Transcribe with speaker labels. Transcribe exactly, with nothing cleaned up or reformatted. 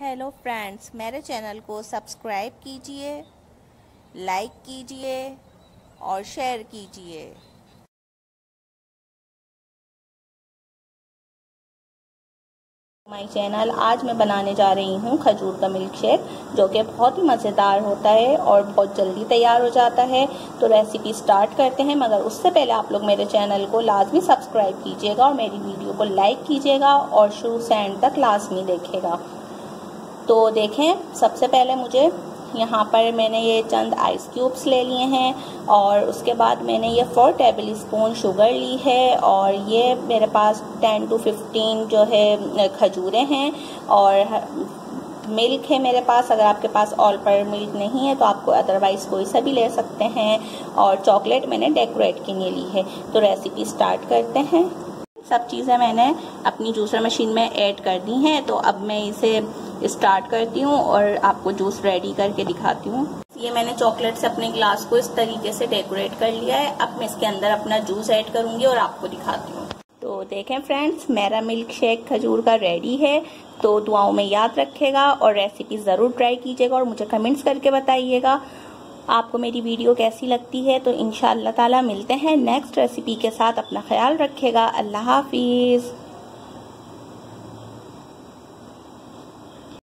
Speaker 1: Hello friends, मेरे channel को subscribe कीजिए, लाइक कीजिए और शेयर कीजिए। माय चैनल आज मैं बनाने जा रही हूँ खजूर का मिल्क शेक, जो कि बहुत ही मज़ेदार होता है और बहुत जल्दी तैयार हो जाता है। तो रेसिपी स्टार्ट करते हैं, मगर उससे पहले आप लोग मेरे चैनल को लाजमी सब्सक्राइब कीजिएगा और मेरी वीडियो को लाइक कीजिएगा और शुरू से एंड तक लाजमी देखिएगा। तो देखें, सबसे पहले मुझे यहाँ पर मैंने ये चंद आइस क्यूब्स ले लिए हैं और उसके बाद मैंने ये फोर टेबल स्पून शुगर ली है और ये मेरे पास टेन टू फिफ्टीन जो है खजूरें हैं और मिल्क है मेरे पास। अगर आपके पास ऑल पर मिल्क नहीं है तो आपको अदरवाइज़ कोई सा भी ले सकते हैं। और चॉकलेट मैंने डेकोरेट के लिए ली है। तो रेसिपी स्टार्ट करते हैं। सब चीज़ें मैंने अपनी जूसर मशीन में ऐड कर दी हैं। तो अब मैं इसे स्टार्ट करती हूँ और आपको जूस रेडी करके दिखाती हूँ। ये मैंने चॉकलेट से अपने ग्लास को इस तरीके से डेकोरेट कर लिया है। अब मैं इसके अंदर अपना जूस ऐड करूँगी और आपको दिखाती हूँ। तो देखें फ्रेंड्स, मेरा मिल्क शेक खजूर का रेडी है। तो दुआओं में याद रखेगा और रेसिपी ज़रूर ट्राई कीजिएगा और मुझे कमेंट्स करके बताइएगा आपको मेरी वीडियो कैसी लगती है। तो इंशाअल्लाह ताला मिलते हैं नेक्स्ट रेसिपी के साथ। अपना ख्याल रखेगा। अल्लाह हाफिज़।